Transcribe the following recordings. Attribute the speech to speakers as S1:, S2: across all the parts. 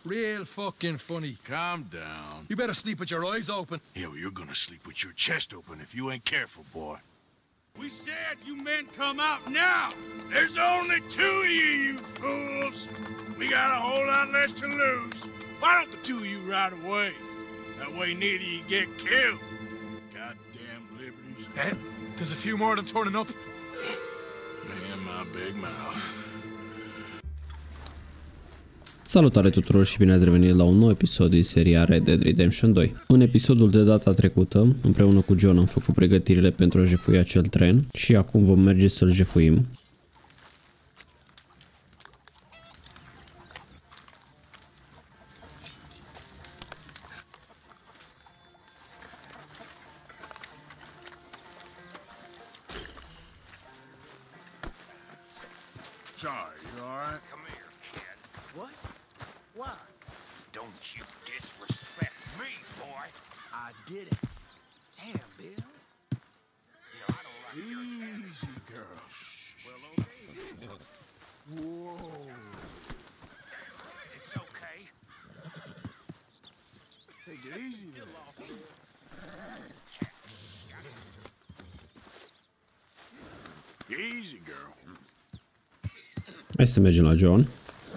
S1: Real fucking funny.
S2: Calm down.
S1: You better sleep with your eyes open.
S2: Yeah, well, you're gonna sleep with your chest open if you ain't careful, boy. We said you men come out now! There's only 2 of you fools! We got a whole lot less to lose. Why don't the 2 of you ride away? That way neither of you get killed. Goddamn liberties.
S1: Eh? There's a few more of them turning up.
S2: Man, my big mouth.
S3: Salutare tuturor și bine ați revenit la un nou episod din seria Red Dead Redemption 2. În episodul de data trecută, împreună cu John am făcut pregătirile pentru a jefui acel tren și acum vom merge să-l jefuim.
S2: Sorry, you alright?
S4: Come here, kid. What? Why? Don't you disrespect me, boy. I did it. Damn, Bill. You know, I don't like
S2: Easy, girl.
S4: Well, okay.
S2: Whoa.
S4: It's okay.
S2: Take it easy, though. Easy, girl.
S3: Hai să mergem la John.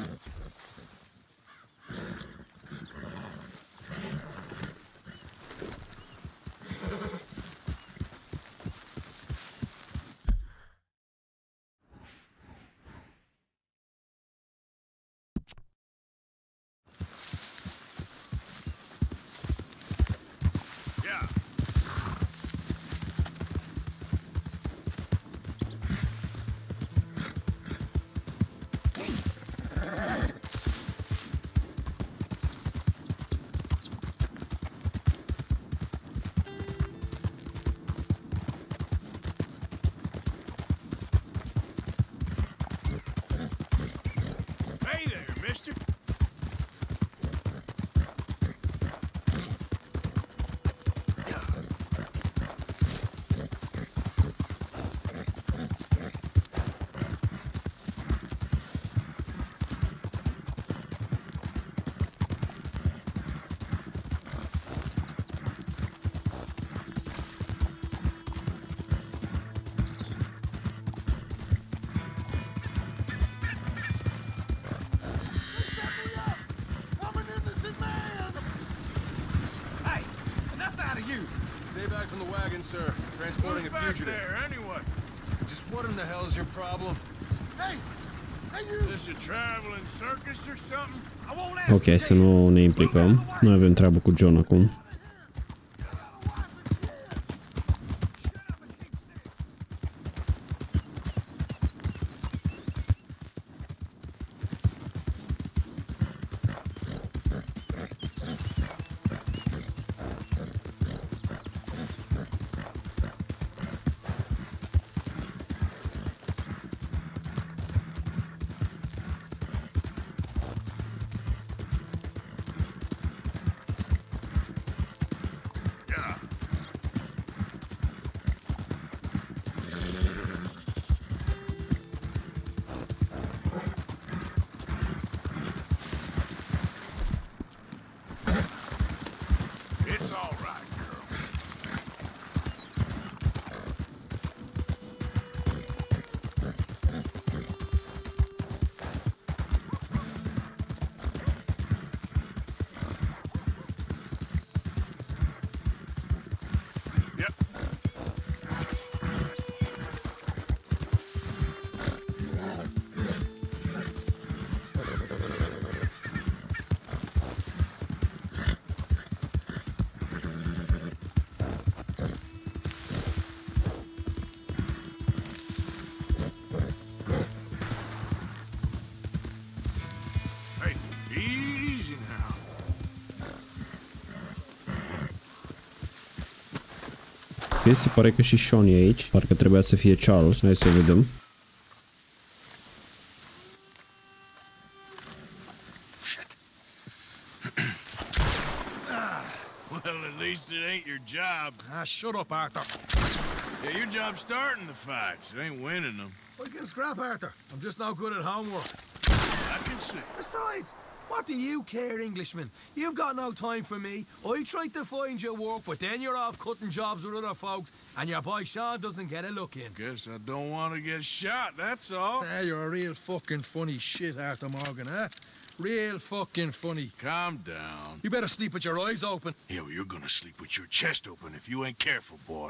S2: Yeah. Hey there, mister.
S4: Hey, enough out of you.
S5: Stay back from the wagon, sir. Transporting
S2: Who's
S5: a
S2: back
S5: fugitive.
S2: there, anyway?
S5: Just what in the hell is your problem?
S4: Hey, you.
S2: This a traveling circus or something?
S4: I won't ask
S3: Ok, să nu ne implicăm. Noi avem treabă cu John acum.
S2: Yeah. It's all right, girl. Yep. Hey, easy now.
S3: Ok, se pare că și Sean e aici. Parcă trebuia să fie Charles. Hai să vedem.
S2: Well, at least it ain't your job.
S1: Ah, shut up, Arthur.
S2: Yeah, your job's starting the fights. It ain't winning them.
S1: I can scrap, Arthur. I'm just not good at homework.
S2: I can see.
S1: Besides, What do you care, Englishman? You've got no time for me. I tried to find you work, but then you're off cutting jobs with other folks, and your boy Sean doesn't get a look in.
S2: Guess I don't want to get shot, that's all.
S1: You're a real fucking funny shit, Arthur Morgan, huh? Real fucking funny.
S2: Calm down.
S1: You better sleep with your eyes open.
S2: Yeah, well, you're gonna sleep with your chest open if you ain't careful, boy.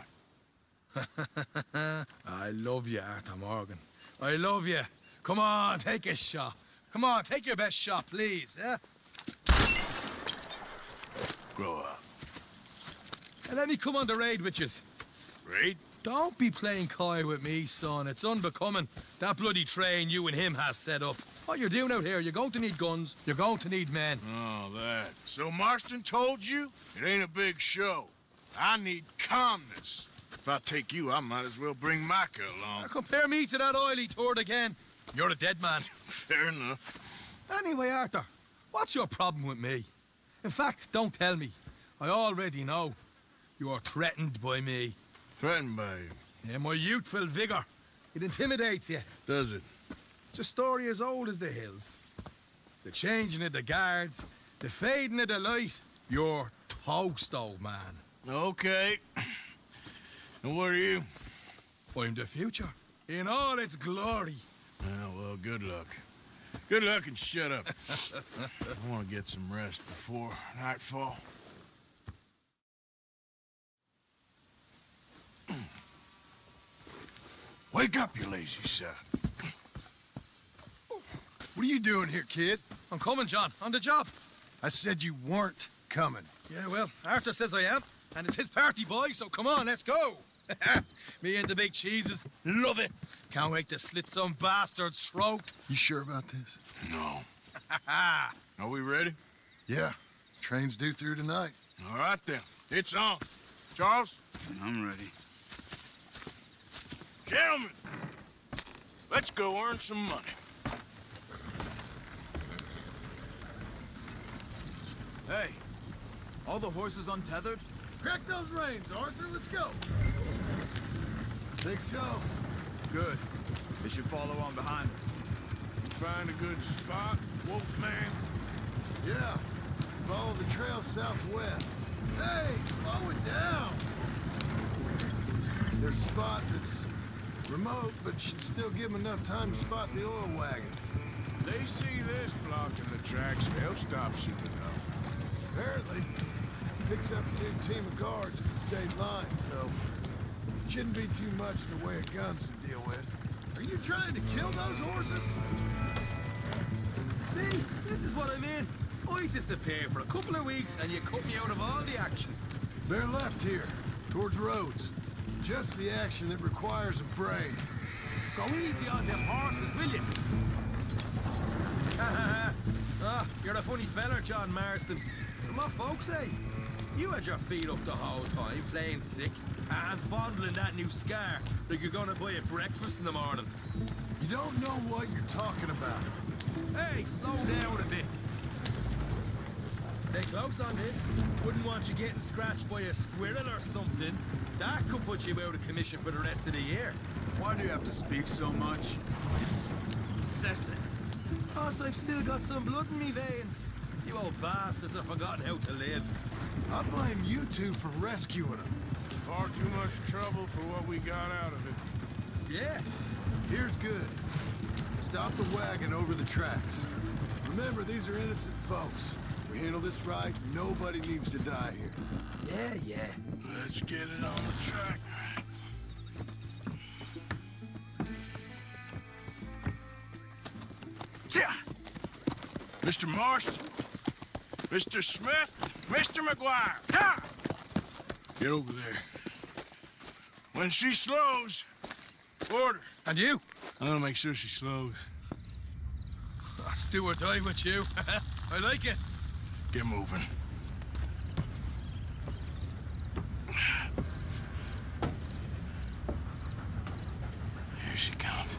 S1: I love you, Arthur Morgan. I love you. Come on, take a shot. Come on, take your best shot, please, eh?
S2: Grow up.
S1: And let me come on the raid with yous.
S2: Raid?
S1: Don't be playing coy with me, son. It's unbecoming. That bloody train you and him has set up. What you're doing out here, you're going to need guns, you're going to need men.
S2: Oh, that. So Marston told you? It ain't a big show. I need calmness. If I take you, I might as well bring Micah along.
S1: Now compare me to that oily turd again. You're a dead man.
S2: Fair enough.
S1: Anyway, Arthur, what's your problem with me? In fact, don't tell me. I already know. You're threatened by me.
S2: Threatened by you?
S1: Yeah, my youthful vigor. It intimidates you.
S2: Does it?
S1: It's a story as old as the hills. The changing of the guard, the fading of the light. You're toast, old man.
S2: Okay. And what are you?
S1: I'm the future, in all its glory.
S2: Well, good luck. Good luck and shut up. I want to get some rest before nightfall. Wake up, you lazy son.
S6: What are you doing here, kid?
S1: I'm coming, John. On the job.
S6: I said you weren't coming.
S1: Yeah, well, Arthur says I am, and it's his party, boy, so come on, let's go. Me and the big cheeses. Love it. Can't wait to slit some bastard's throat.
S6: You sure about this?
S2: No. Are we ready?
S6: Yeah. Train's due through tonight.
S2: All right, then. It's on. Charles?
S7: I'm ready.
S2: Gentlemen, let's go earn some money.
S7: Hey, all the horses untethered?
S6: Crack those reins, Arthur. Let's go. Think so.
S7: Good. They should follow on behind us.
S2: You find a good spot, Wolfman?
S6: Yeah. Follow the trail southwest. Hey, slow it down. There's a spot that's remote, but should still give them enough time to spot the oil wagon.
S2: They see this blocking the tracks, they'll stop soon enough.
S6: Apparently, picks up a new team of guards at the state line, so shouldn't be too much in the way of guns to deal with. Are you trying to kill those horses?
S1: See, this is what I mean. I disappear for a couple of weeks and you cut me out of all the action.
S6: They're left here, towards Rhodes. Just the action that requires a brain.
S1: Go easy on them horses, will you? You're a funny feller, John Marston. But my folks say, you had your feet up the whole time, playing sick, and fondling that new scar like you're gonna buy a breakfast in the morning.
S6: You don't know what you're talking about.
S1: Hey, slow down a bit. Stay close on this. Wouldn't want you getting scratched by a squirrel or something. That could put you out of commission for the rest of the year.
S7: Why do you have to speak so much? It's incessant.
S1: Because I've still got some blood in me veins. You old bastards have forgotten how to live.
S6: I blame you two for rescuing them.
S2: Far too much trouble for what we got out of it.
S1: Yeah.
S6: Here's good. Stop the wagon over the tracks. Remember, these are innocent folks. We handle this right, nobody needs to die here.
S1: Yeah.
S2: Let's get it on the track. Mr. Marston, Mr. Smith, Mr. McGuire, ha! Get over there. When she slows, order.
S1: And you?
S2: I'm gonna make sure she slows.
S1: Let's do or die with you. I like it.
S2: Get moving. Here she comes.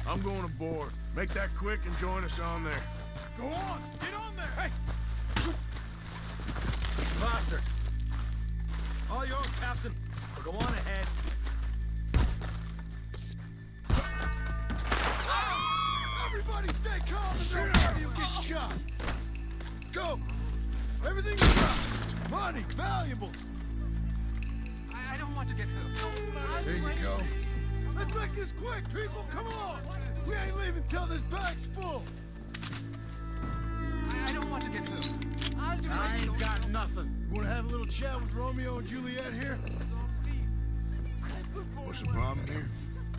S2: I'm going aboard. Make that quick and join us on there.
S6: Go on! Get on there!
S1: Hey! Bastard! All yours, Captain. Go on ahead.
S6: Everybody stay calm and nobody will get shot. Go! Everything you got. Money, valuables.
S4: I don't want to get hurt.
S6: There you go. Let's make this quick, people. Come on. We ain't leaving till this bag's full.
S4: I don't want to get hurt. I'll do it.
S6: I ain't got nothing. Want to have a little chat with Romeo and Juliet here?
S2: What's the problem here?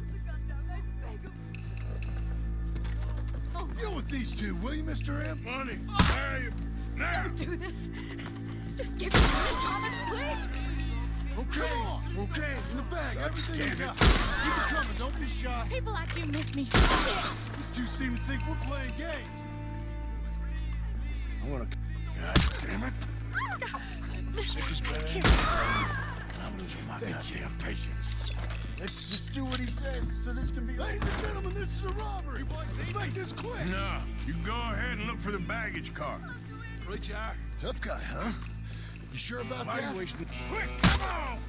S6: Deal with these two, will you, Mr. M?
S2: Money, valuables, now!
S8: Don't do this. Just give me the Thomas, please.
S6: Okay, okay, in the bag, everything you got. Keep it coming, don't be shy.
S8: People like you make me sick.
S6: These two seem to think we're playing games.
S2: I wanna... God damn it. Sick as bad. I'm losing my goddamn patience.
S6: Let's just do what he says so this can be... Ladies and gentlemen, this is a robbery. Let's make this quick.
S2: No, you go ahead and look for the baggage car.
S1: Right, you are.
S6: Tough guy, huh? You sure about
S2: Why
S6: that?
S2: you wasting... Quick, come on!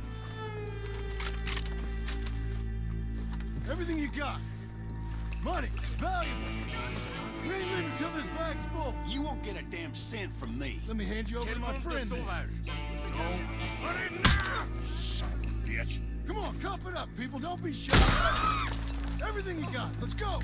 S6: Everything you got. Money, valuables. We ain't leaving till this bag's full.
S4: You won't get a damn cent from me.
S6: Let me hand you over to my friend then.
S2: Don't put it now! Son of a bitch.
S6: Come on, cup it up, people. Don't be shy. Everything you got. Let's go.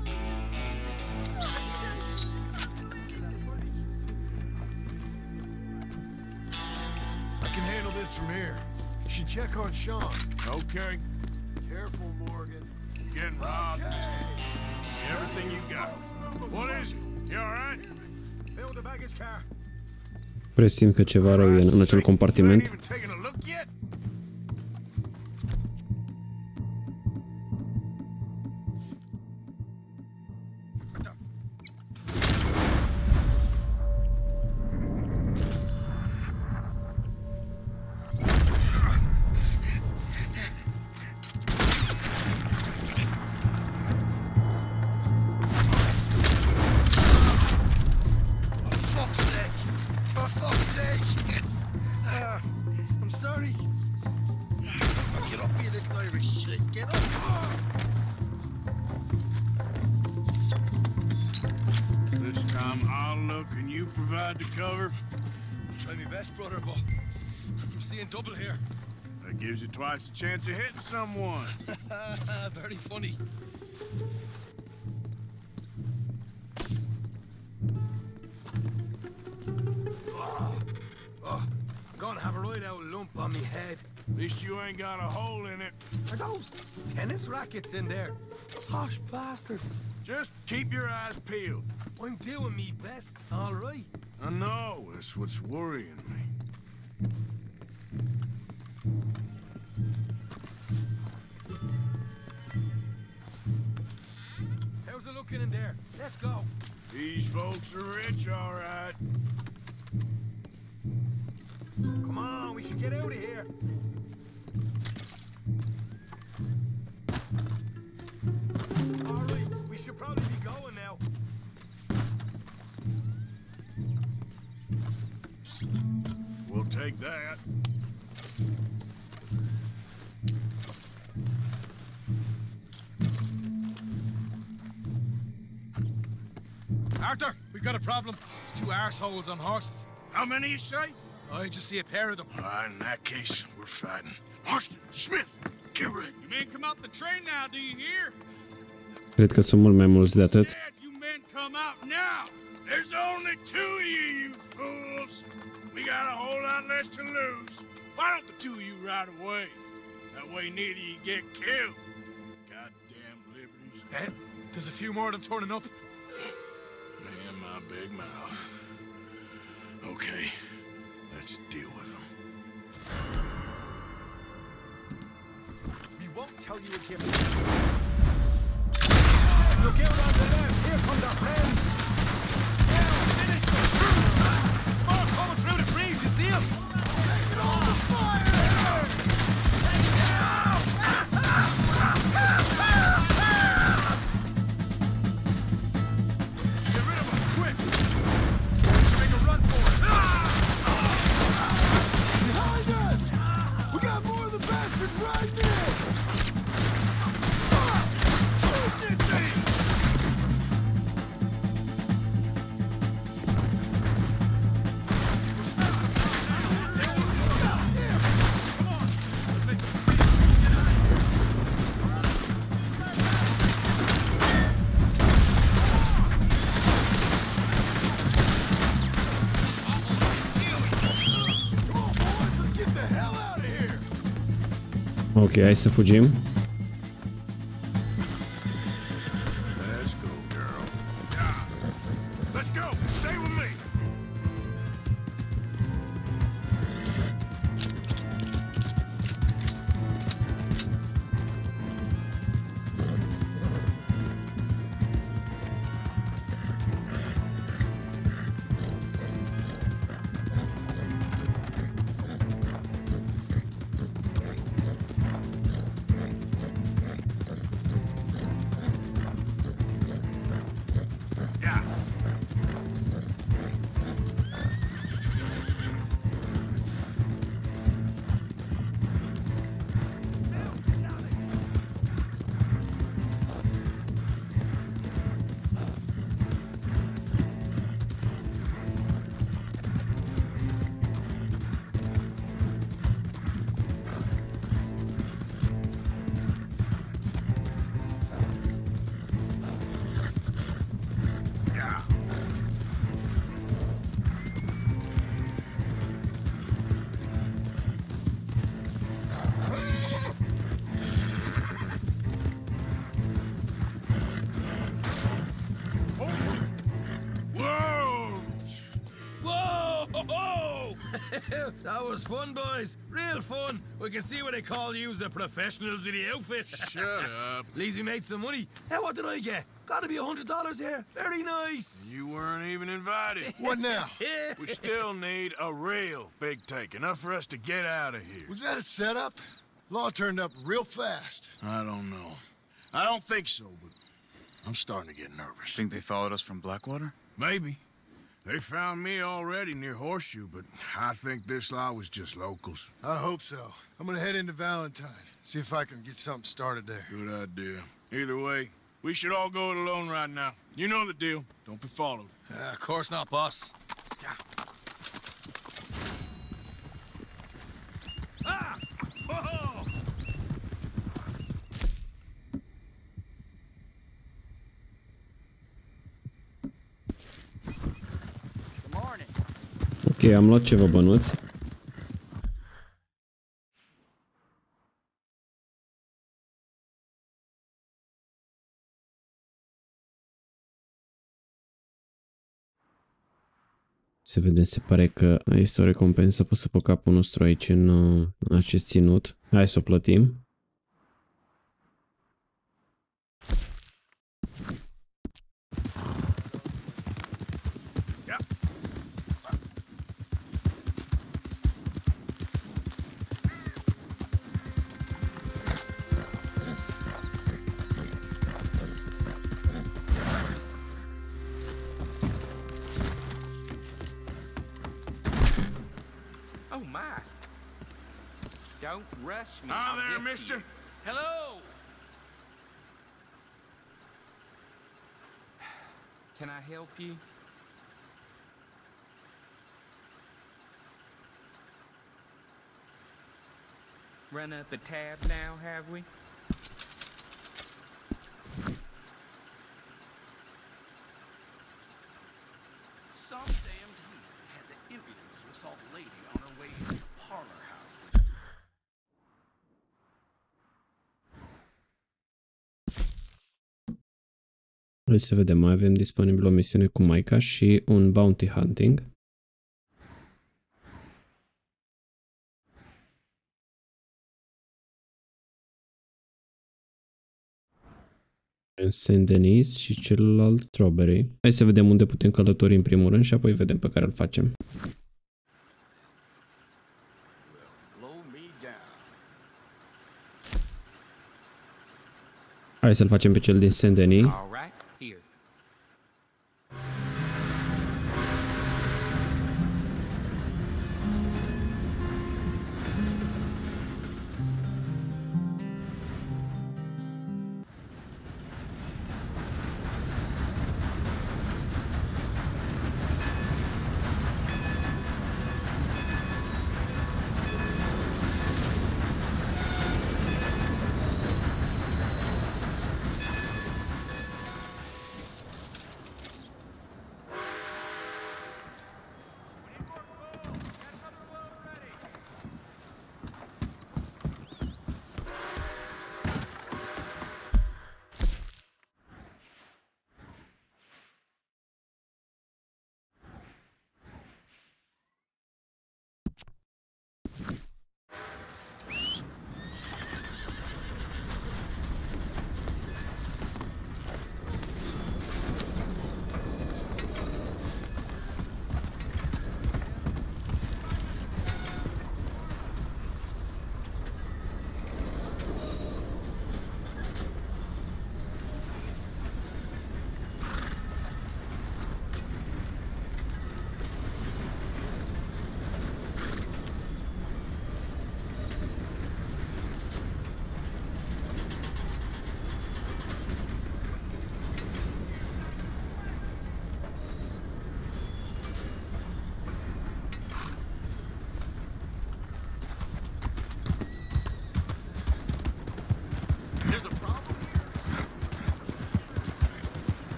S6: I can handle this from here. You should check on Sean.
S2: Okay.
S6: Careful, Morgan.
S2: You're getting robbed, mister. Everything you got. What is it? You alright?
S1: Fill the baggage car.
S3: Presimt că ceva rău e în acel compartiment.
S2: You ain't even taken a look yet?
S6: I'm sorry. Get up here, this Irish shit. Get up.
S2: This time I'll look and you provide the cover.
S1: Try my best, brother, but I'm seeing double here.
S2: That gives you twice the chance of hitting someone.
S1: Very funny. I'm gonna have a right out lump on me head.
S2: At least you ain't got a hole in it.
S1: Are those tennis rackets in there? Posh bastards.
S2: Just keep your eyes peeled.
S1: I'm doing me best, all right.
S2: I know, that's what's worrying me.
S1: How's it looking in there? Let's go.
S2: These folks are rich, all right.
S1: Come on, we should get out of here. All right, we should probably be going now.
S2: We'll take that.
S1: Arthur, we've got a problem. There's two arseholes on horses.
S2: How many you say?
S1: I just see a pair of them.
S2: In that case, we're fighting. Marston, Smith, get ready.
S7: You men come out the train now, do you hear?
S3: Cred că sunt mult mai mulți de atât.
S2: Said you men come out now. There's only two of you, you fools. We got a whole lot less to lose. Why don't the two of you ride away? That way neither of you get killed. Goddamn liberties.
S1: Eh? There's a few more of them turning up.
S2: Me and my big mouth. Okay, let's deal with them.
S4: We won't tell you again.
S1: Look out on the left. Here come the friends. Now, finish them. More coming through the trees. You see them?
S6: Take it on the fire!
S3: Ok, hai să fugim.
S2: Let's go, girl. Let's go. Stay with me.
S1: That was fun, boys. Real fun. We can see what they call you the professionals in the outfit.
S2: Shut up.
S1: At least we made some money. Hey, what did I get? Gotta be $100 here. Very nice.
S2: You weren't even invited.
S6: What now?
S2: We still need a real big take, enough for us to get out of here.
S6: Was that a setup? Law turned up real fast.
S2: I don't know. I don't think so, but I'm starting to get nervous.
S7: Think they followed us from Blackwater?
S2: Maybe. They found me already near Horseshoe, but I think this lot was just locals.
S6: I hope so. I'm gonna head into Valentine, see if I can get something started there.
S2: Good idea. Either way, we should all go it alone right now. You know the deal. Don't be followed.
S1: Of course not, boss. Ah! Whoa!
S3: Ok, am luat ceva bănuți. Se vede, se pare că este o recompensă pusă pe capul nostru aici în acest ținut. Hai să o plătim.
S9: Oh my. Don't rush me.
S2: Hi
S9: I'll
S2: there,
S9: get to
S2: mister.
S9: you. Hello. Can I help you? Run up a tab now, have we?
S4: Some damned heathen had the impudence to assault a lady on her way to the parlor house with
S3: Hai să vedem, mai avem disponibil o misiune cu Maica și un bounty hunting. În Saint Denis și celălalt Robbery. Hai să vedem unde putem călători în primul rând și apoi vedem pe care îl facem. Hai să-l facem pe cel din Saint Denis.
S9: All right, here.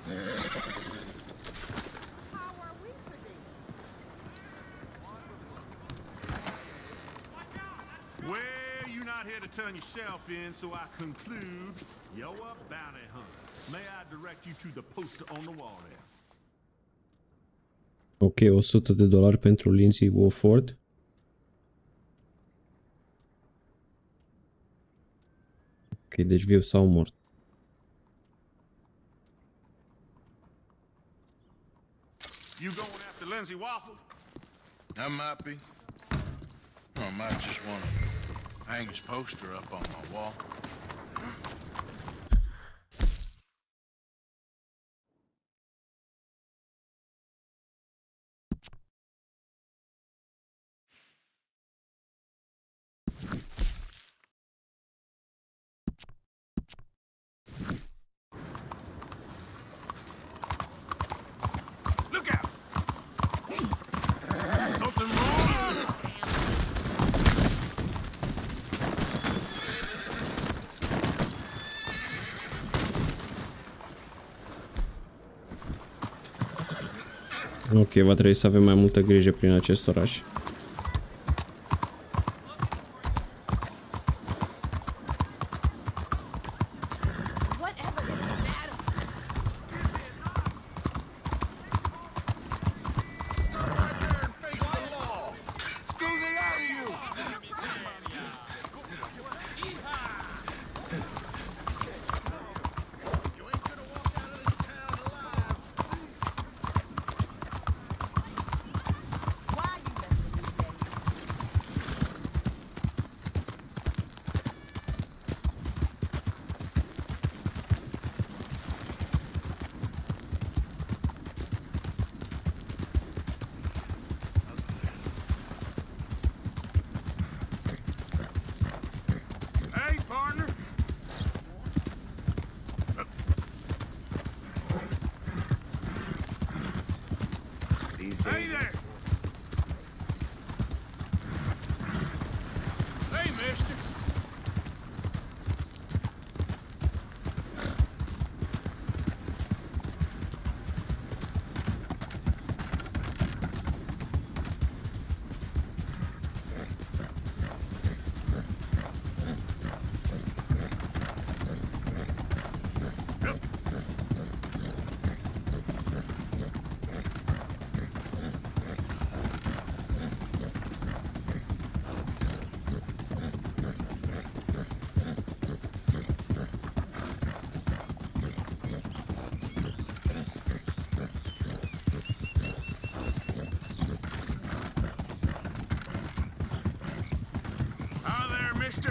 S10: Well, you're not here to turn yourself in, so I conclude you're a bounty hunter. May I direct you to the poster on the wall there?
S3: Ok, $100 pentru Lindsay Wofford. Ok, deci viu sau mort.
S10: You going after Lindsay Wofford?
S2: I might be. Or I might just want to hang his poster up on my wall.
S10: Look out! Something wrong?
S3: Ok, va trebui să avem mai multă grijă prin acest oraș.
S10: Hey there! Hey, mister! Mister?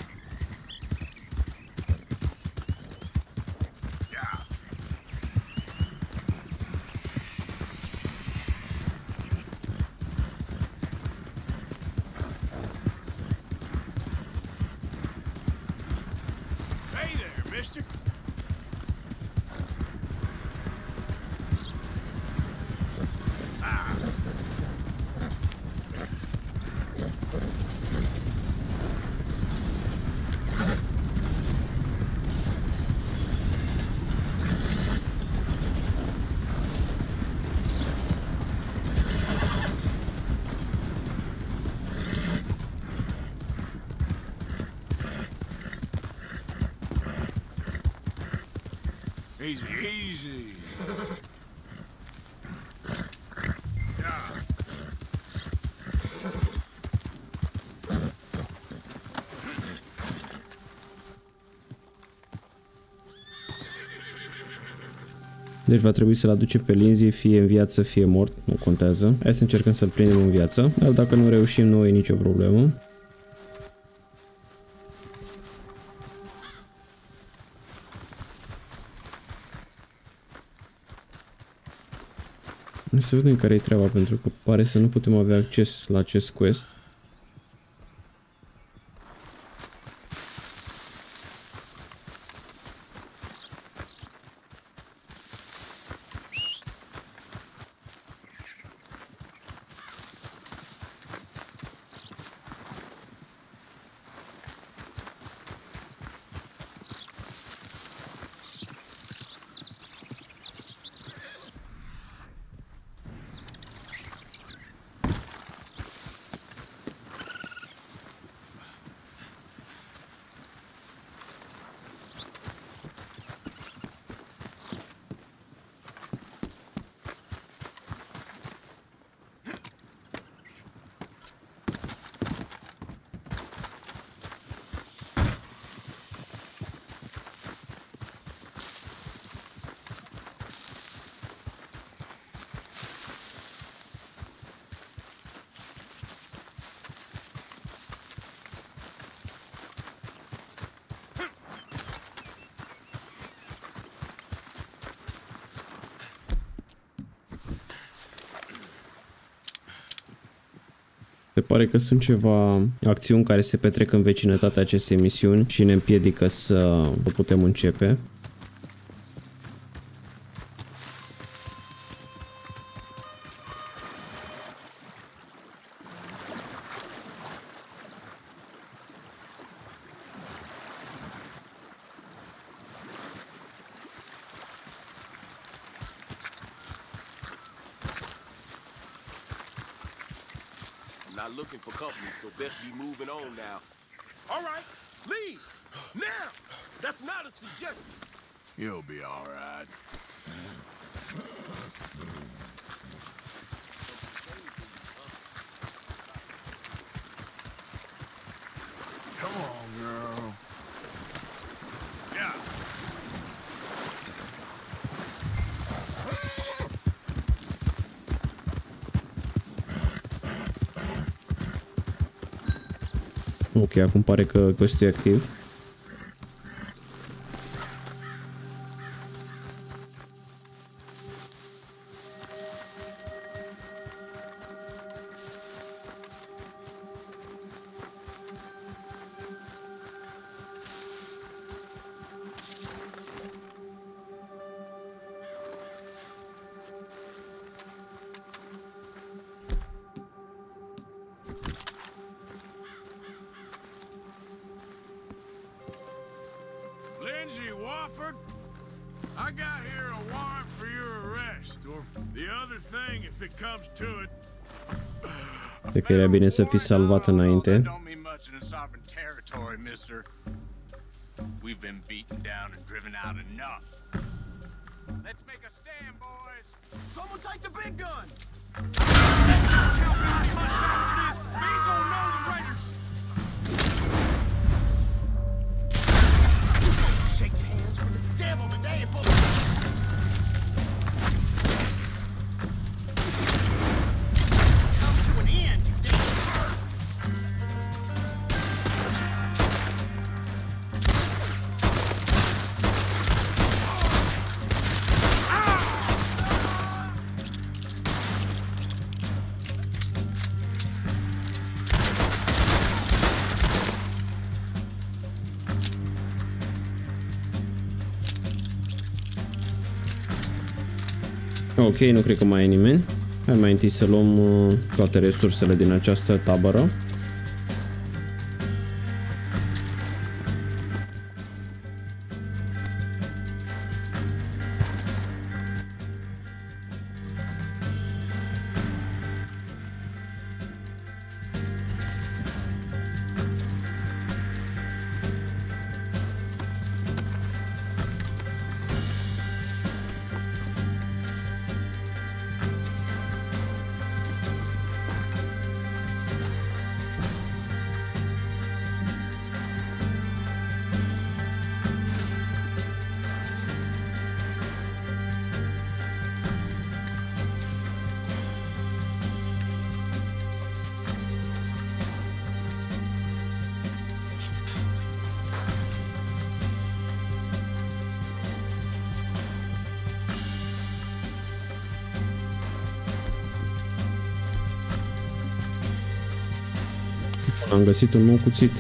S10: Yeah. Hey there, mister. Easy, easy. Yeah.
S3: Deci va trebui să-l aduce pe Lindsay, fie în viață, fie mort, nu contează. Hai să încercăm să-l prindem în viață, dar dacă nu reușim, nu e nicio problemă. Să vedem care e treaba, pentru că pare să nu putem avea acces la acest quest. Se pare că sunt ceva acțiuni care se petrec în vecinătatea acestei misiuni și ne împiedică să putem începe.
S4: Not looking for company, so best be moving on now. All right, leave now. That's not a suggestion.
S2: You'll be all right. Come on, girl. Yeah.
S3: Ok, acum pare că este activ.
S2: Lindsay Wofford, I got here a warrant for your arrest, or the other thing if it comes to it.
S3: Cred că era bine să fi salvat înainte.
S2: Don't mean much in a sovereign territory, mister. We've been beaten down and driven out enough. Let's make a stand, boys.
S4: Someone take the big gun.
S2: He's gonna know the raiders.
S4: Shake hands with the devil today, boy. Come to an end, you damn bird.
S3: Ok, nu cred că mai e nimeni. Hai mai întâi să luăm toate resursele din această tabără. Am găsit un nou cuțit.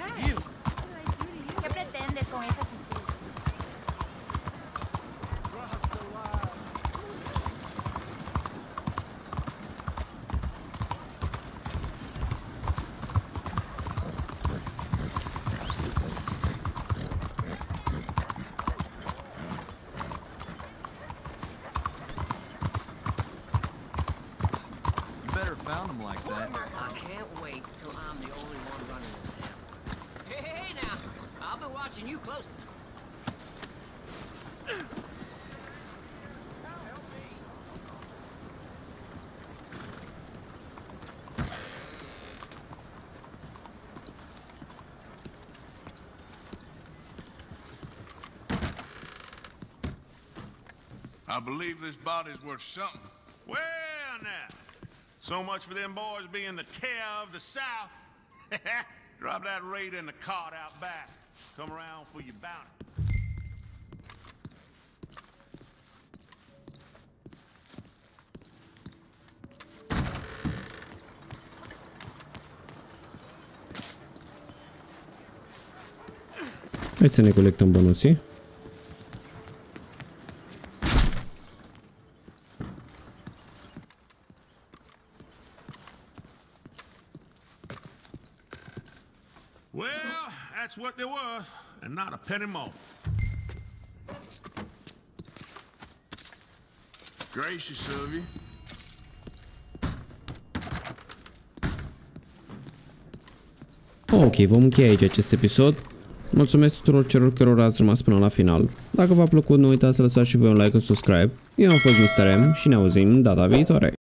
S8: ¿Qué pretendes con esa actitud?
S7: Found him like that.
S11: I can't wait till I'm the only one running this town. Hey, now, I'll be watching you closely.
S2: I believe this body's worth something.
S10: Well, now. So much for them boys being the tear of the South. Drop that raider in the cart out back. Come around for your bounty.
S3: Hai să ne colectăm bănuții.
S10: Well, that's what they were, and not a penny more.
S2: Gracious of you.
S3: Ok, vom încheia aici acest episod. Mulțumesc tuturor celor care ați rămas până la final. Dacă v-a plăcut, nu uitați să lăsați și voi un like, un subscribe. Eu am fost Mr. M și ne auzim data viitoare.